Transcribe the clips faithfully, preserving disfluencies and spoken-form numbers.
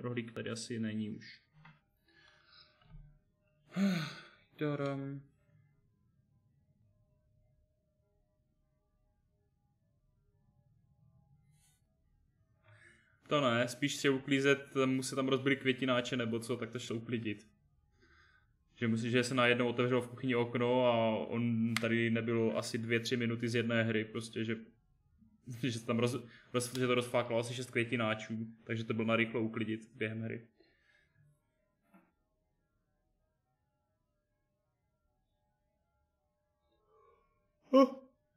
rohlík tady asi není už. Taram. To ne, spíš se uklízet, mu se tam rozbili květináče nebo co, tak to šlo uklidit. Že musí, že se najednou otevřelo v kuchyni okno a on tady nebylo asi dvě, tři minuty z jedné hry, prostě, že, že se tam roz, roz, že to rozfláklo asi šest květináčů, takže to bylo narychlo uklidit během hry. Oh.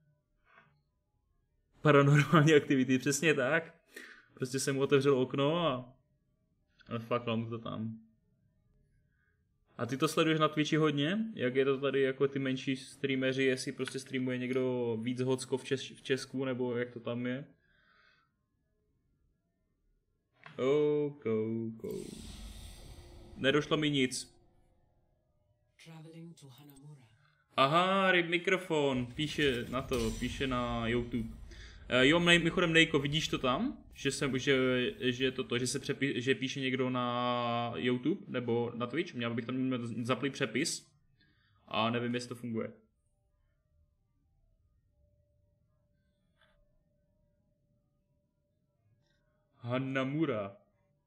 Paranormální aktivity, přesně tak. Prostě jsem mu otevřel okno a rozfláklo mu to tam. A ty to sleduješ na Twitchi hodně? Jak je to tady jako ty menší streameři, jestli prostě streamuje někdo víc Hocko v, Čes- v Česku, nebo jak to tam je? Oh, go, go. Nedošlo mi nic. Aha, ryb mikrofon, píše na to, píše na YouTube. Uh, jo, mimochodem Nejko, vidíš to tam? Že jsem, že, že toto, že se přepi, že píše někdo na YouTube nebo na Twitch? Měl bych tam zaplý přepis a nevím, jestli to funguje. Hanamura.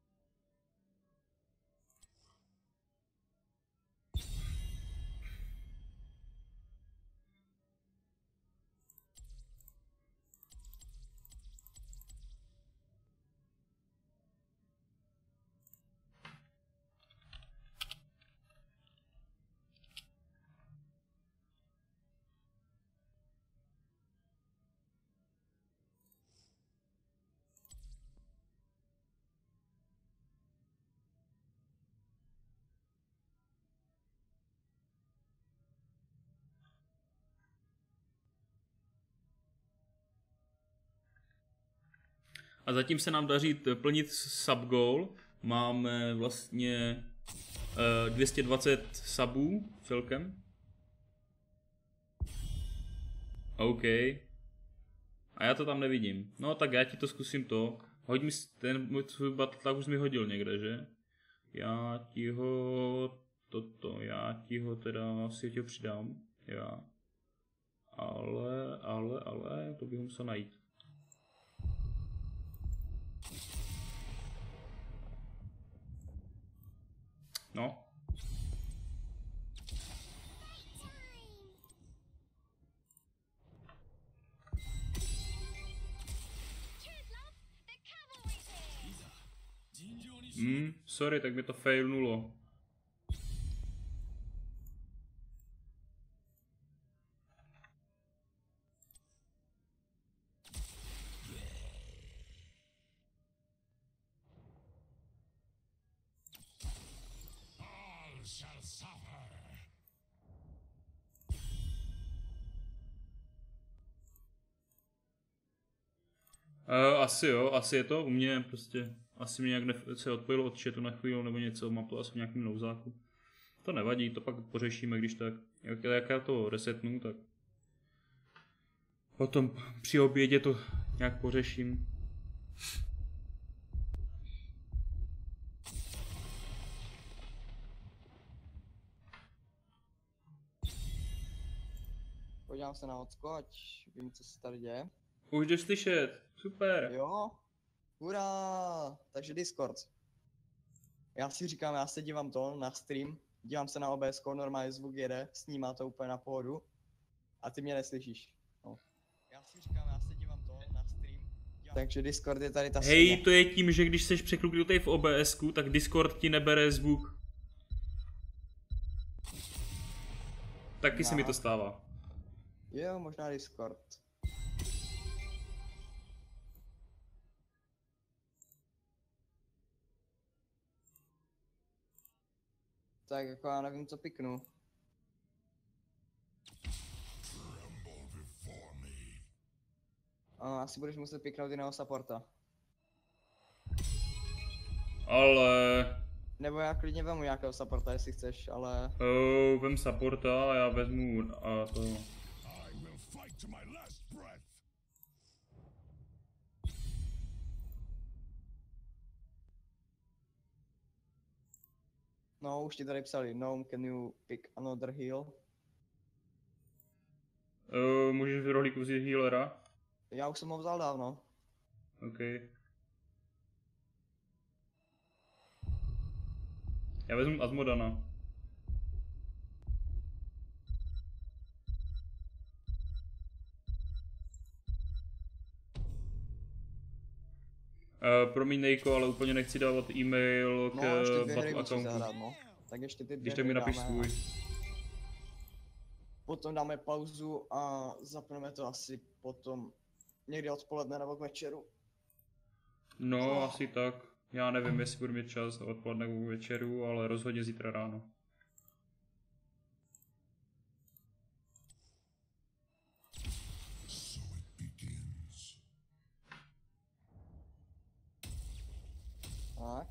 A zatím se nám daří plnit subgoal. Máme vlastně uh, dvě stě dvacet subů celkem. OK. A já to tam nevidím. No tak já ti to zkusím to. Hoď mi ten můj battle, tak už mi hodil někde, že? Já ti ho... Toto, já ti ho teda si tě přidám. Já. Ale, ale, ale, to bych musel najít. No. Hmm, sorry, tak mi to failnulo. Uh, asi jo, asi je to u mě prostě, asi mě nějak nef- se odpojilo od chatu na chvíli nebo něco, mám to asi v nějakém nouzáku. To nevadí, to pak pořešíme, když tak, jak, jak já to resetnu, tak potom při obědě to nějak pořeším. Podívám se na Hocko, ať vím, co se tady děje. Už jdeš slyšet, super. Jo, hurá, takže Discord. Já si říkám, já se dívám to na stream, dívám se na O B S, normálně zvuk jede, snímá to úplně na pohodu. A ty mě neslyšíš. No. Já si říkám, já se dívám to na stream. Dívám... Takže Discord je tady ta Hej, svěně. to je tím, že když jsi překluknutý v O B S ku, tak Discord ti nebere zvuk. Taky se mi to stává. Jo, možná Discord. Tak jako já nevím, co piknu. Ano, asi budeš muset piknout jiného supporta. Ale... Nebo já klidně vemu nějakého supporta, jestli chceš, ale... Oh, vem supporta a já vezmu a to... No, už ti tady psali, no, can you pick another heal? Uh, můžeš v rohlíku vzít healera? Já už jsem ho vzal dávno. OK. Já vezmu Azmodana. Uh, promiň Nejko, ale úplně nechci dávat e-mail k No, ještě dvě hry battle musíš accountu. zahrát, no. Tak ještě ty dvě Když tak hry mi napiš dáme svůj. a potom dáme pauzu a zapneme to asi potom někdy odpoledne nebo k večeru. No, Oh. asi tak. Já nevím, jestli budu mít čas odpoledne nebo večeru, ale rozhodně zítra ráno. Tak.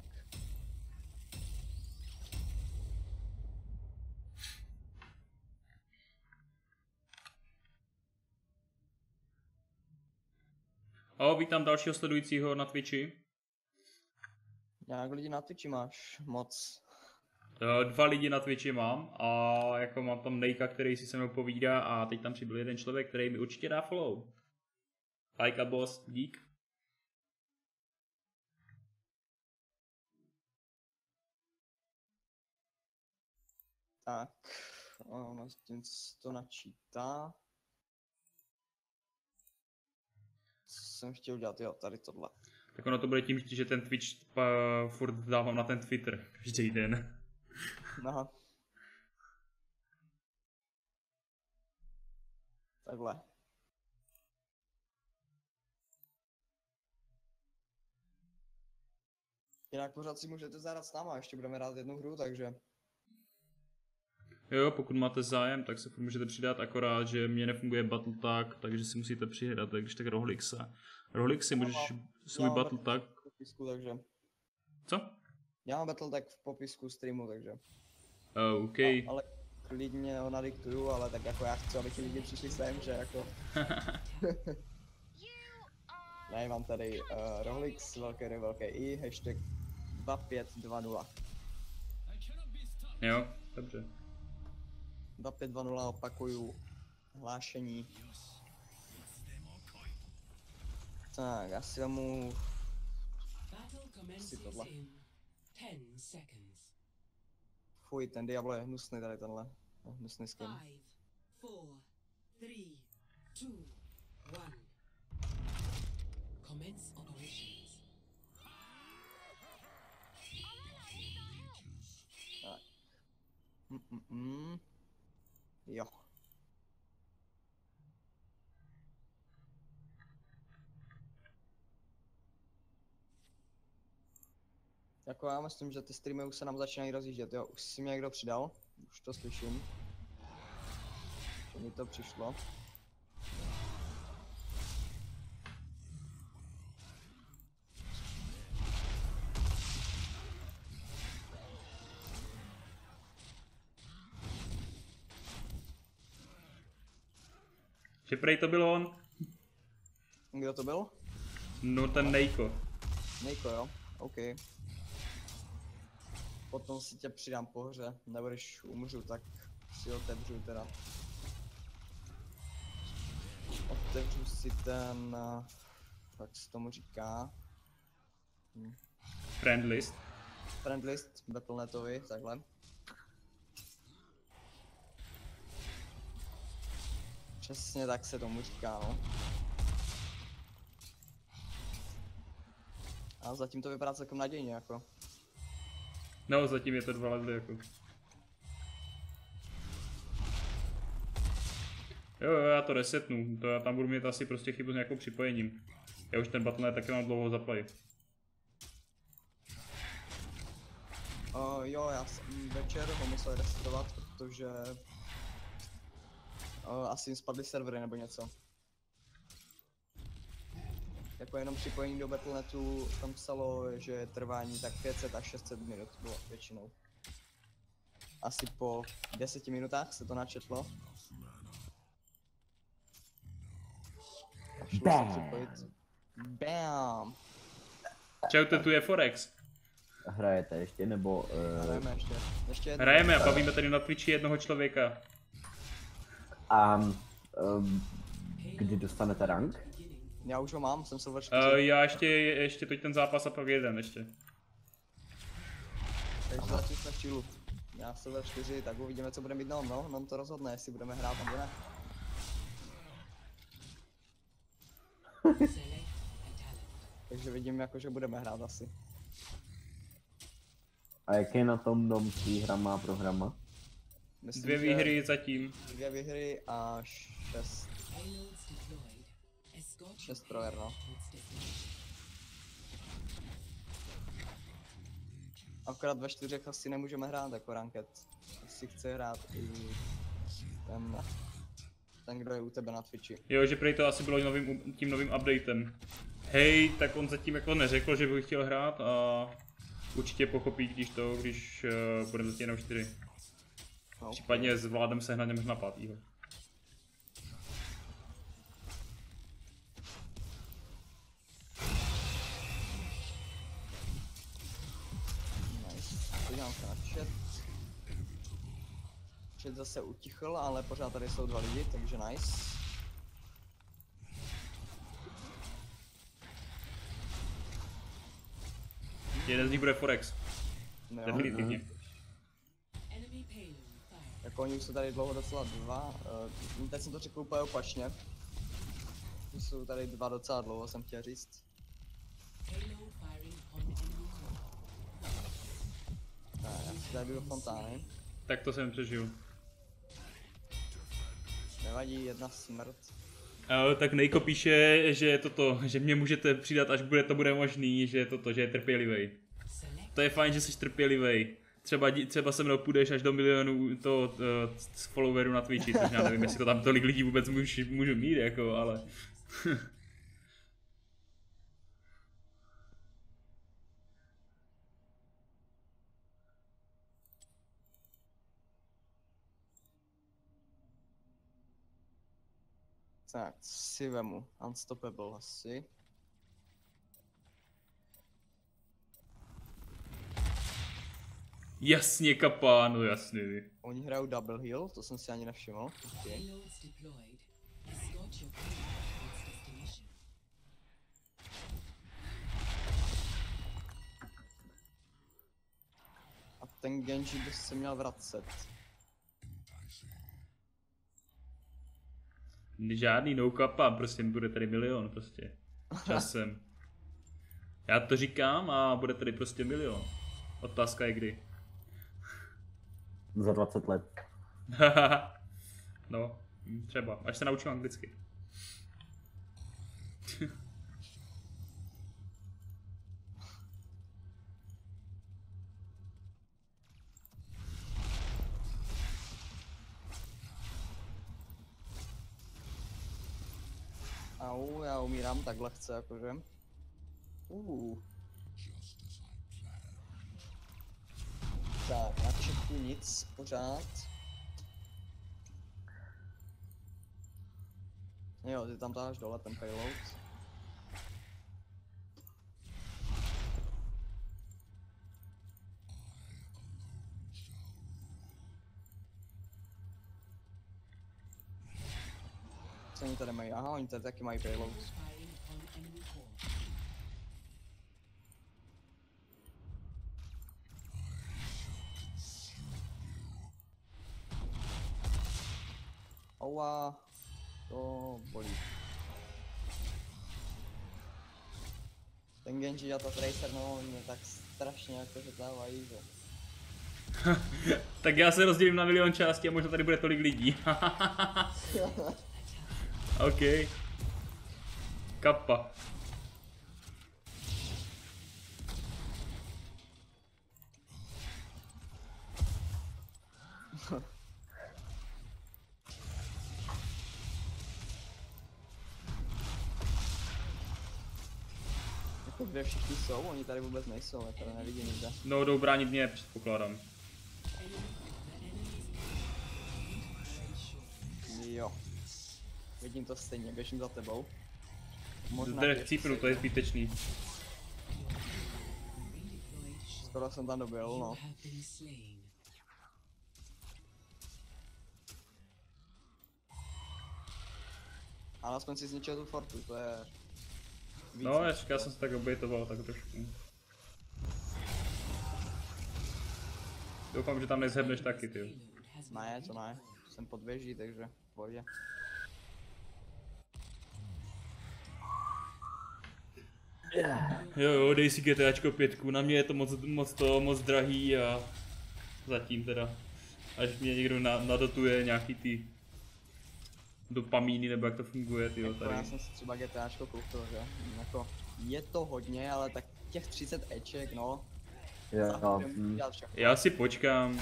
Ahoj, vítám dalšího sledujícího na Twitchi. Jak lidi na Twitchi máš moc? Dva lidi na Twitchi mám a jako mám tam Nejka, který si se mnou povídá a teď tam přibyl jeden člověk, který mi určitě dá follow. Hajka boss, dík. Tak, ono to načítá. Co jsem chtěl dělat, jo, tady tohle. Tak ono to bude tím, že ten Twitch pa, furt dávám na ten Twitter každý den. Aha. Takhle. Jinak pořád si můžete zahrát s náma, ještě budeme hrát jednu hru, takže... Jo, pokud máte zájem, tak se můžete přidat, akorát, že mě nefunguje battle tag, takže si musíte přihrát, takže tak Rohlixe. Rohlixi, můžeš svůj battle tag... V popisku, takže... Co? Já mám battle tag v popisku streamu, takže... Oh, OK. A, ale klidně ho nadiktuju, ale tak jako já chci, aby ti lidi přišli sem, že jako... Ne, mám tady uh, Rohlix, velké R, velké I, hashtag dva pět dva nula. Jo, dobře. dva pět dva nula opakuju hlášení. Tak, já si mu... si tohle. Fuj, ten Diablo je hnusný tady tenhle. Hnusný skin. Five, four, three, two, one. Commence operations. Tak. Mm -mm -mm. Jo. Jako já myslím, že ty streamy už se nám začínají rozjíždět, jo. Už si mě někdo přidal, už to slyším. Že mi to přišlo. Že prej to byl on? Kdo to byl? No ten Nejko. Nejko, jo? OK. Potom si tě přidám po hře, nebo když umřu, tak si otevřu teda. Otevřu si ten, jak se tomu říká? Hm. Friend list. Friend list, Battle.netovi, takhle. Přesně tak se tomu říká, no. A zatím to vypadá celkem nadějně, jako. No, zatím je to dva levely, jako. Jo, jo, já to resetnu, to já tam budu mít asi prostě chybu s nějakou připojením. Já už ten Battle.net taky mám dlouho zaplay. Uh, jo, já jsem večer ho musel resetovat, protože uh, asi jim spadly servery nebo něco. Jako jenom připojení do Battle.netu tam psalo, že trvání tak pět set až šest set minut bylo většinou. Asi po deseti minutách se to načetlo. A šlo se připojit. Bam! Čau, to tu je Forex. hrajete ještě, nebo... Uh, Hrajeme ještě. Ještě jednou. Hrajeme a bavíme tady na Twitchi jednoho člověka. a um, kdy dostanete rank? Já už ho mám, jsem silver Uh, čtyři. já ještě, ještě teď ten zápas a pak jeden ještě. Takže zatím jsme v chillu. Já silver čtyři, tak uvidíme, co bude mít Nom, no. Nom to rozhodne, jestli budeme hrát nebo ne. Select a talent. Takže vidím, jako, že budeme hrát asi. A jak je na tom dom s výhrama a programa? Myslím, Dvě že výhry zatím. Dvě výhry a šest, Payloads deployed. Escort your šest proher, no. towards destination. Akorát ve čtyřech asi nemůžeme hrát jako ranked. Jestli chce hrát i ten, ten, kdo je u tebe na Twitchi. Jo, že prej to asi bylo novým, tím novým updatem. Hej, tak on zatím jako neřekl, že by chtěl hrát a určitě pochopí, když to, když uh, budeme zatím jenom čtyři. No, Případně zvládneme sehnat možná pátýho. nice. Podívám se na chat. Chat zase utichl, ale pořád tady jsou dva lidi, takže nice. Jeden z nich bude Forex. No, jo. Definitivně. Enemy payload fired. Jako oni už jsou tady dlouho docela dva. Uh, teď jsem to řekl úplně opačně. Už jsou tady dva docela dlouho, jsem chtěl říct. Payload firing on enemy core. Tak, já si tady jdu do fontány. Tak to jsem přežil. Nevadí, jedna smrt. Uh, tak Nejko píše, že je toto, že mě můžete přidat, až bude to bude možný, že je toto, že je trpělivej. Select To je fajn, že jsi trpělivej. Třeba, dí- třeba se mnou půjdeš až do milionu to, uh, followerů na Twitchi, což já nevím, jestli to tam tolik lidí vůbec můžu, můžu mít, jako, ale... Tak, si vemu. Unstoppable asi. Jasně, kapá, no jasně. Oni hrajou double heal, to jsem si ani nevšiml. Okay. payloads deployed. Escort your payload towards destination. A ten Genji by se měl vracet. Žádný no kapa, prostě bude tady milion, prostě. Časem. Já to říkám a bude tady prostě milion. Otázka je kdy. Za dvacet let. No, třeba, až se naučím anglicky. Au, já umírám tak lehce, jakože. Uh. Tak, na čeku nic, pořád. Jo, ty tam dáš dole ten payload. Co oni tady mají? Aha, oni tady taky mají payload. Firing on enemy core. Aua, to bolí. Ten Genji a ta Tracer, no, mě tak strašně jakože dávají, že... Tak já se rozdělím na milion částí a možná tady bude tolik lidí. OK. Kappa. Jako kde všichni jsou, oni tady vůbec nejsou, já tady nevidím nikde. No, jdou bránit mě, předpokládám. Jo. Vidím to stejně, běžím za tebou. Možná Zde tě chcípnu, to je zbytečný. Skoro jsem tam dobil, You no. have been slain. Ale aspoň si zničil tu fortu, to je... víc No, než já to. jsem se tak obětoval, tak trošku. Doufám, že tam nezhebneš taky, ty. Payload has been Ne, to ne. redeployed. Jsem pod věží, takže v pohodě. Jo, jo, dej si GTAčko pětku, na mě je to moc, moc to, moc drahý a zatím teda, až mě někdo na, nadotuje nějaký ty dopamíny, nebo jak to funguje, tyjo, Jako já tady. jsem si třeba GTAčko koupil, že? Jako, je to hodně, ale tak těch třicet eček, no. Jo, za jo, budem hm. dělat všechno. Já si počkám.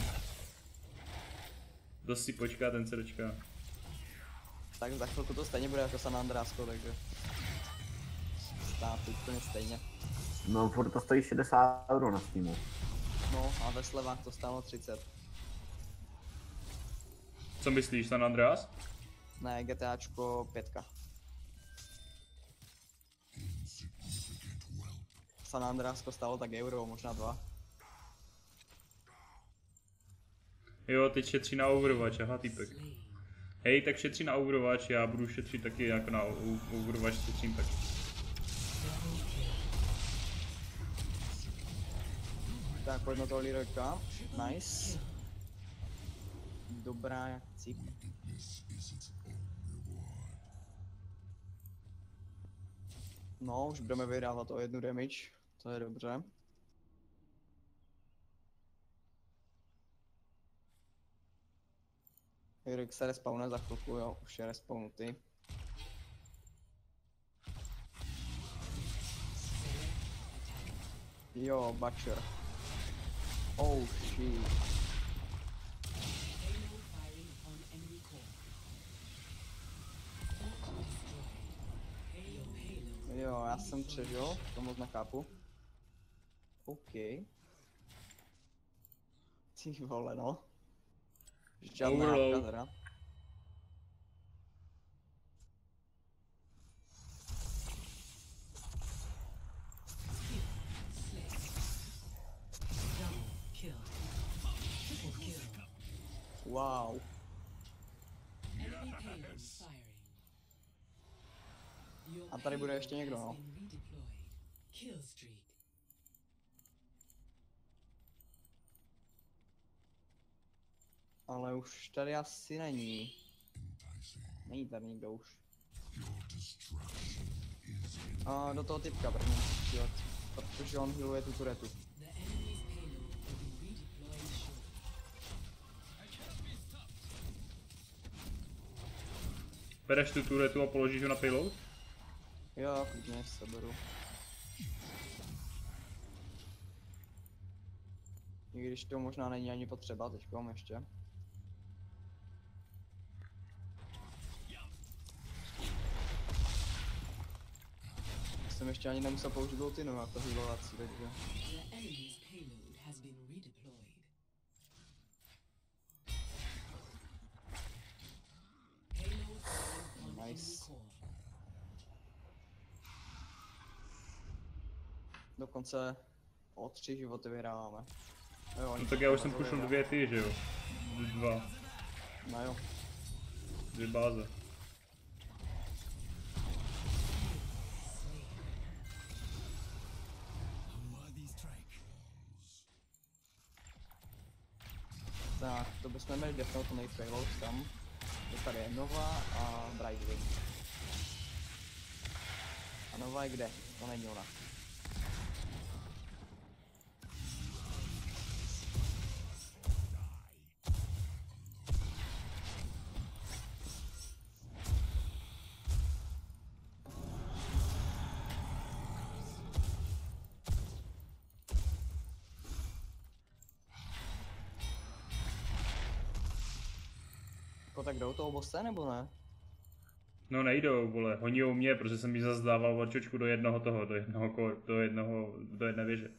Kdo si počká, ten se dočká. Tak za chvilku to stejně bude jako San Andreasko, takže... Stát úplně stejně. No, furt to stojí šedesát euro na Steamu. No a ve slevách to stálo třicet. Co myslíš, San Andreas? Ne, GTAčko pětka. San Andreasko stálo tak euro, možná dva. Jo, teď šetří na Overwatch, aha, týpek. Hej, tak šetří na Overwatch, já budu šetřit taky jako na O- Overwatch šetřím taky. Tak pojď na toho Leroyka. Nice. Dobrá jak cip. No, už budeme vydávat o jednu damage. To je dobře. Leroyk se respawne za chvilku, jo, už je respawnutý. Jo, Butcher. Oh shit. Payload firing upon enemy core. Fort destroyed. Payload payload. Jo, já jsem přežil, to moc nechápu. OK. Ty vole, no. Žádná Overload. hádka teda. Double kill. Triple kill. Wow. Enemy payload firing. Your A tady bude ještě payload někdo, has no. been redeployed. Kill streak. Ale už tady asi není. Není tady nikdo už. A do toho typka první musí přijet, protože on healuje tu turetu. The enemy's payload will be redeployed shortly. Bereš tu turetu a položíš ho na payload? Jo, klidně se beru. I když to možná není ani potřeba teďkom ještě. Jsem ještě ani nemusel použít ultinu jako healovací, takže... The enemy's payload has been redeployed. Payload firing upon Nice. enemy core. Dokonce o tři životy vyhráváme. Jo, oni No tak já už to jsem nazvali, pušil jo. dvě ty, že jo? Dva, No jo. dvě báze. Tak, to bychom měli defnout ten payload tam. Je tady je Nova a Brightwing. A Nova je kde? To není ona. Jako tak jdou toho bosse nebo ne? No nejdou, vole, honijou mě, protože jsem mi zase dával očočku do jednoho toho, do jednoho, ko- do jednoho, do jedné věže.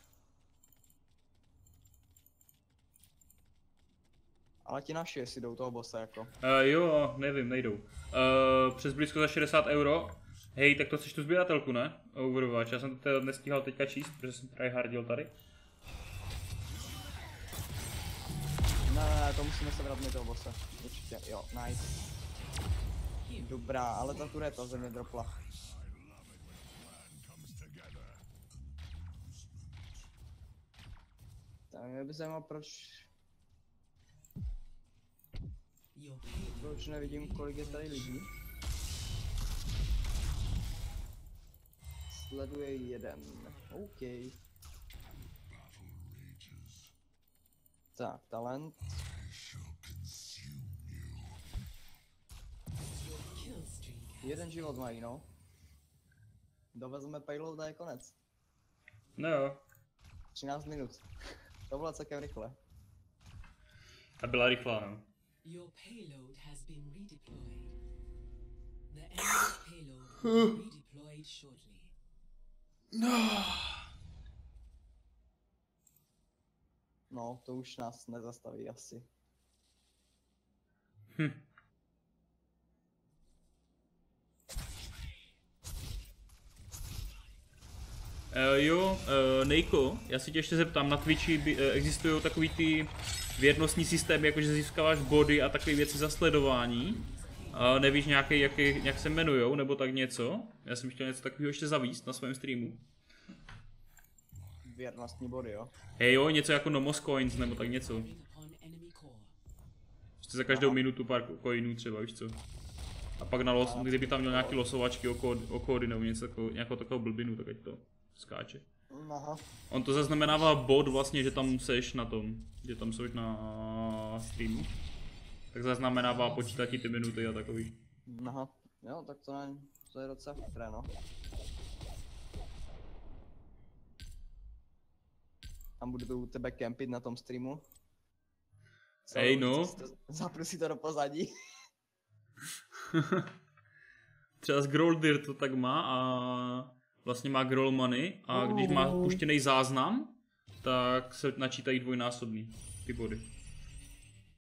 Ale ti naši, jestli jdou toho bosse jako. Uh, jo, nevím, nejdou. Uh, přes blízko za šedesát euro. Hej, tak to chceš tu sběratelku, ne? Overwatch, já jsem to teda nestíhal teďka číst, protože jsem tryhardil tady. Ne, ne, to musíme se vrát toho bossa. Určitě, jo, nice. Dobrá, ale ta tureta ze mě dropla. Tak mě by zajímalo, proč... Your payload Proč nevidím, kolik je tady lidí. Sleduje jeden. OK. Tak, talent. kill streak Jeden život mají, no. Dovezeme payload a je konec. No jo. třináct minut. To bylo celkem rychle. A byla rychlá, no. Your payload has been redeployed. The enemy's payload will be redeployed shortly. No, to už nás nezastaví asi. Hm. Uh, jo, uh, Nejko, já si tě ještě zeptám, na Twitchi by, uh, existují takový ty věrnostní systémy, jakože získáváš body a takové věci za sledování. Uh, nevíš nějaký, jaký, jak se jmenujou, nebo tak něco? Já jsem chtěl něco takového ještě zavíst na svém streamu. Věrnostní body, jo. Hej jo, něco jako Nomos Coins, nebo tak něco. Firing upon enemy core. Prostě za každou minutu pár coinů třeba, víš co. A pak na los, kdyby tam měl nějaký losovačky o, kód, o kódy nebo něco takového, nějakou takovou blbinu, tak ať to skáče. Aha. On to zaznamenává bod vlastně, že tam seš na tom, že tam seš na streamu. Tak zaznamenává, počítá ti ty minuty a takový. Aha. Jo, tak to, ne, to je docela chytré, no. Tam budu tu u tebe kempit na tom streamu. Hej, no. Zapnu si to do pozadí. Třeba z Groldir to tak má a vlastně má Groll Money a když má puštěný záznam, tak se načítají dvojnásobný ty body.